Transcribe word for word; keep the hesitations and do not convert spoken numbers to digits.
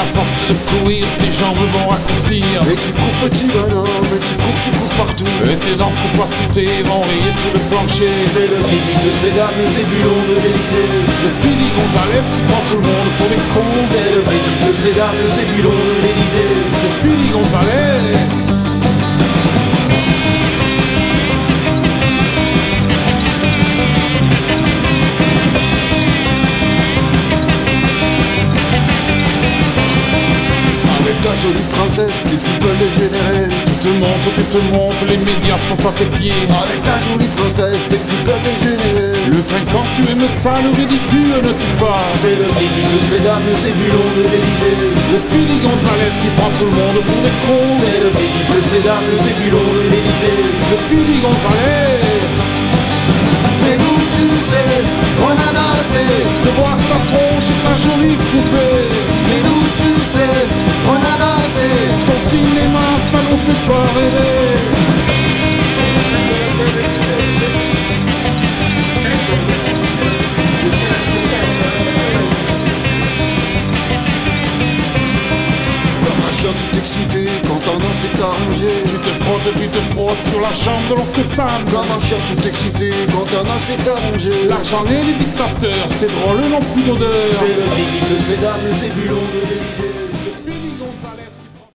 À force de courir, tes jambes vont raccourcir. Et tu cours petit bonhomme, et tu cours, tu cours partout. Et tes dents trop affûtées vont rayer tout le plancher. C'est le Speedy de Sedan, le Zébulon de l'Élysée. Le Speedy Gonzales qui prend tout le monde pour des cons. C'est le Speedy de Sedan, le Zébulon de l'Élysée. Le Speedy Gonzales. Ta jolie princesse, tes pupilles dégénérées. Tu te montres, tu te montres, les médias sont à tes pieds. Avec ta jolie princesse, tes pupilles dégénérées. Le train quand tu aimes ça, le ridicule ne tue pas. C'est le Speedy de Sedan, le Zébulon de l'Élysée. Le Speedy Gonzales qui prend tout le monde pour des cons. C'est le Speedy de Sedan, le Zébulon de l'Élysée. Le Speedy Gonzales. Mais nous tu sais, on en a assez de voir ta tronche et ta jolie poupée. Mais nous tu sais, on en a assez. Ton cinéma, ça nous fait pas rêver. Comme un chien tout excité quand ton nom s'est arrangé. Tu te frottes, tu te frottes sur la jambe de l'oncle Sam. Comme un chien tout excité quand ton nom s'est arrangé. L'argent et les dictateurs, c'est drôle, n'ont plus d'odeur. C'est le Speedy de Sedan, le Zébulon de l'Élysée. Le Speedy Gonzales.